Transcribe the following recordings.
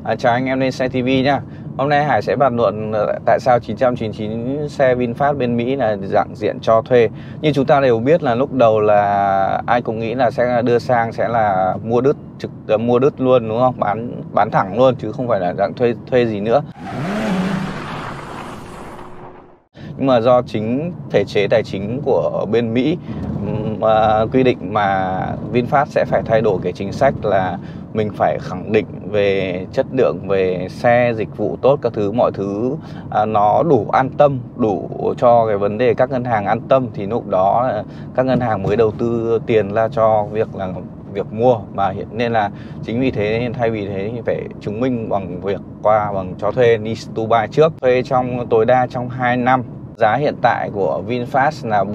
Chào anh em lên xe TV nhá. Hôm nay Hải sẽ bàn luận tại sao 999 xe VinFast bên Mỹ là dạng diện cho thuê. Như chúng ta đều biết là lúc đầu là ai cũng nghĩ là sẽ đưa sang sẽ là mua đứt luôn, đúng không? Bán thẳng luôn chứ không phải là dạng thuê gì nữa. Nhưng mà do chính thể chế tài chính của bên Mỹ quy định mà VinFast sẽ phải thay đổi cái chính sách là mình phải khẳng định về chất lượng, về xe, dịch vụ tốt, các thứ, mọi thứ nó đủ an tâm, đủ cho cái vấn đề các ngân hàng an tâm, thì lúc đó các ngân hàng mới đầu tư tiền ra cho việc mua. Mà nên là chính vì thế nên thay vì thế thì phải chứng minh bằng việc bằng cho thuê lease to buy trước, thuê tối đa trong 2 năm. Giá hiện tại của VinFast là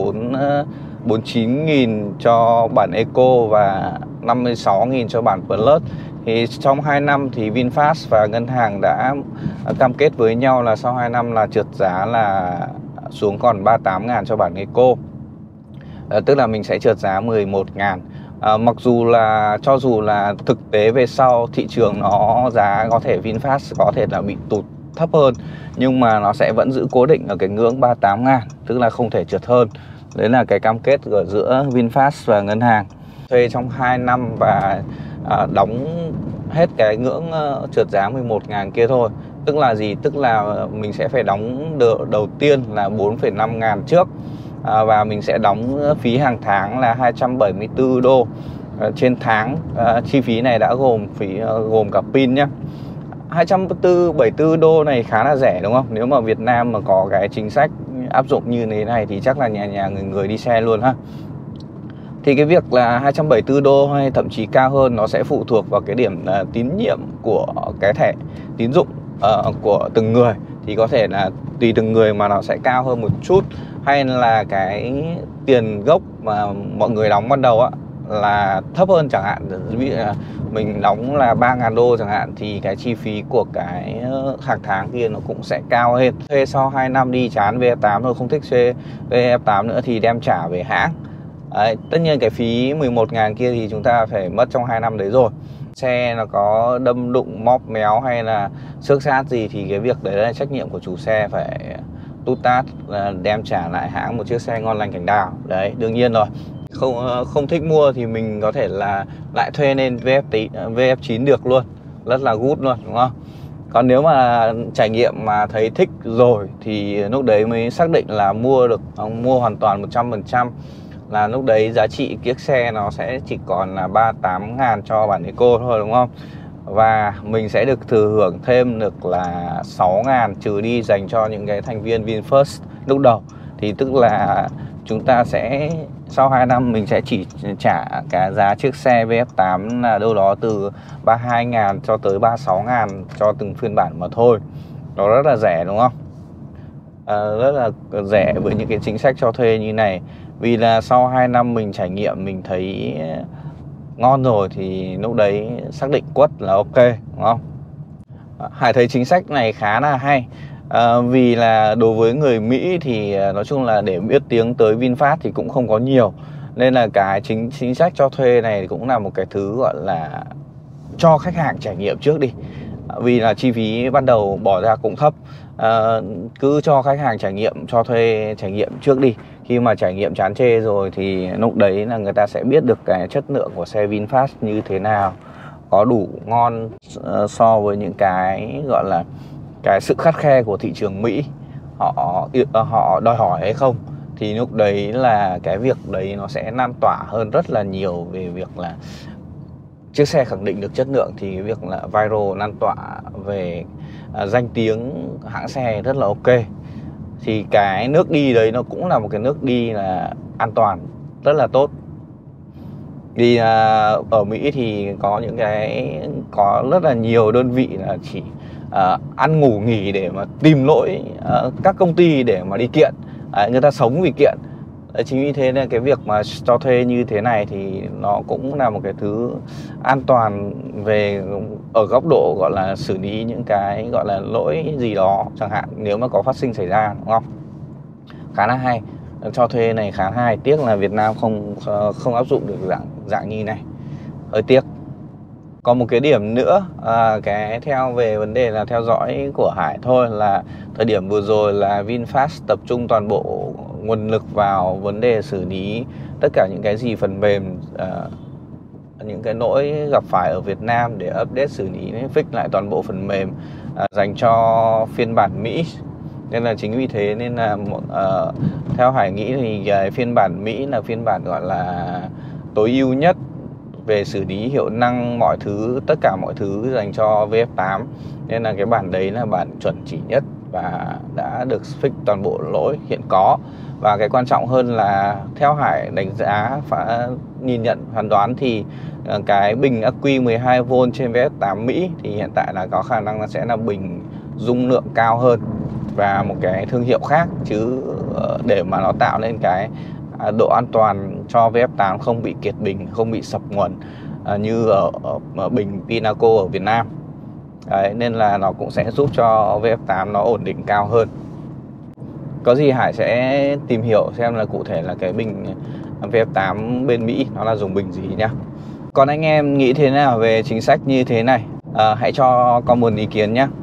49.000 cho bản Eco và 56.000 cho bản Plus. Thì trong 2 năm thì VinFast và ngân hàng đã cam kết với nhau là sau 2 năm là trượt giá là xuống còn 38.000 cho bản Eco. Tức là mình sẽ trượt giá 11.000. Mặc dù là cho dù là thực tế về sau thị trường nó giá có thể VinFast có thể là bị tụt thấp hơn, nhưng mà nó sẽ vẫn giữ cố định ở cái ngưỡng 38.000, tức là không thể trượt hơn. Đấy là cái cam kết giữa VinFast và ngân hàng. Thuê trong 2 năm và đóng hết cái ngưỡng trượt giá 11.000 kia thôi. Tức là gì? Tức là mình sẽ phải đóng đầu tiên là 4,5 ngàn trước, và mình sẽ đóng phí hàng tháng là 274 đô trên tháng. Chi phí này đã gồm cả pin nhé. 274 đô này khá là rẻ, đúng không? Nếu mà Việt Nam mà có cái chính sách áp dụng như thế này thì chắc là nhà người đi xe luôn ha. Thì cái việc là 274 đô hay thậm chí cao hơn nó sẽ phụ thuộc vào cái điểm tín nhiệm của cái thẻ tín dụng của từng người. Thì có thể là tùy từng người mà nó sẽ cao hơn một chút, hay là cái tiền gốc mà mọi người đóng ban đầu là thấp hơn chẳng hạn. Ví dụ là mình đóng là 3.000 đô chẳng hạn, thì cái chi phí của cái hàng tháng kia nó cũng sẽ cao hơn. Thuê sau 2 năm đi chán VF8 rồi, không thích thuê VF8 nữa thì đem trả về hãng. Đấy, tất nhiên cái phí 11.000 kia thì chúng ta phải mất trong 2 năm đấy rồi. Xe nó có đâm đụng, móp méo hay là xước xát gì thì cái việc đấy là trách nhiệm của chủ xe, phải tút tát đem trả lại hãng một chiếc xe ngon lành cành đào. Đấy, đương nhiên rồi. Không thích mua thì mình có thể là lại thuê lên VF9 được luôn, rất là good luôn, đúng không? Còn nếu mà trải nghiệm mà thấy thích rồi thì lúc đấy mới xác định là mua hoàn toàn 100%, là lúc đấy giá trị chiếc xe nó sẽ chỉ còn là 38.000 cho bản Eco thôi, đúng không? Và mình sẽ được thừa hưởng thêm được là 6.000 trừ đi dành cho những cái thành viên VinFast lúc đầu. Thì tức là chúng ta sẽ sau 2 năm mình sẽ chỉ trả cái giá chiếc xe VF8 là đâu đó từ 32.000 cho tới 36.000 cho từng phiên bản mà thôi. Nó rất là rẻ, đúng không? Rất là rẻ với những cái chính sách cho thuê như này. Vì là sau 2 năm mình trải nghiệm, mình thấy ngon rồi thì lúc đấy xác định quất là ok, đúng không? Hải thấy chính sách này khá là hay. Vì là đối với người Mỹ thì nói chung là để biết tiếng tới VinFast thì cũng không có nhiều. Nên là cái chính sách cho thuê này cũng là một cái thứ gọi là cho khách hàng trải nghiệm trước đi. Vì là chi phí ban đầu bỏ ra cũng thấp. Cứ cho khách hàng trải nghiệm, cho thuê trải nghiệm trước đi. Khi mà trải nghiệm chán chê rồi thì lúc đấy là người ta sẽ biết được cái chất lượng của xe VinFast như thế nào, có đủ ngon so với những cái gọi là cái sự khắt khe của thị trường Mỹ họ đòi hỏi hay không. Thì lúc đấy là cái việc đấy nó sẽ lan tỏa hơn rất là nhiều về việc là chiếc xe khẳng định được chất lượng, thì cái việc là viral lan tỏa về danh tiếng hãng xe rất là ok. Thì cái nước đi đấy nó cũng là một cái nước đi là an toàn, rất là tốt. Vì ở Mỹ thì có rất là nhiều đơn vị là chỉ ăn ngủ nghỉ để mà tìm lỗi các công ty để mà đi kiện. Người ta sống vì kiện. Chính vì thế nên cái việc mà cho thuê như thế này thì nó cũng là một cái thứ an toàn về ở góc độ gọi là xử lý những cái gọi là lỗi gì đó chẳng hạn, nếu mà có phát sinh xảy ra, đúng không? Khá là hay. Cho thuê này khá hay. Tiếc là Việt Nam không áp dụng được dạng như này, hơi tiếc. Còn một cái điểm nữa, cái theo về vấn đề là theo dõi của Hải thôi, là thời điểm vừa rồi là VinFast tập trung toàn bộ nguồn lực vào vấn đề xử lý tất cả những cái gì phần mềm, những cái lỗi gặp phải ở Việt Nam để update xử lý fix lại toàn bộ phần mềm dành cho phiên bản Mỹ. Nên là chính vì thế nên là theo Hải nghĩ thì cái phiên bản Mỹ là phiên bản gọi là tối ưu nhất về xử lý hiệu năng mọi thứ, tất cả mọi thứ dành cho VF8. Nên là cái bản đấy là bản chuẩn chỉ nhất và đã được fix toàn bộ lỗi hiện có. Và cái quan trọng hơn là theo Hải đánh giá và nhìn nhận phán đoán thì cái bình ắc quy 12V trên VF8 Mỹ thì hiện tại là có khả năng là sẽ là bình dung lượng cao hơn và một cái thương hiệu khác, chứ để mà nó tạo nên cái độ an toàn cho VF8 không bị kiệt bình, không bị sập nguồn như ở bình Pinaco ở Việt Nam. Đấy, nên là nó cũng sẽ giúp cho VF8 nó ổn định cao hơn. Có gì Hải sẽ tìm hiểu xem là cụ thể là cái bình VF8 bên Mỹ nó là dùng bình gì nhá. Còn anh em nghĩ thế nào về chính sách như thế này? Hãy cho comment ý kiến nhé.